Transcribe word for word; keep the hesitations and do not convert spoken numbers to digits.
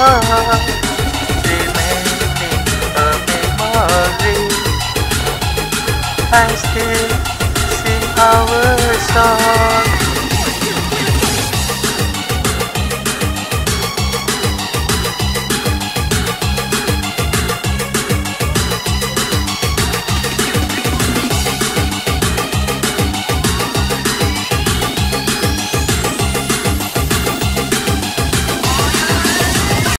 remaining a memory. I still sing our song.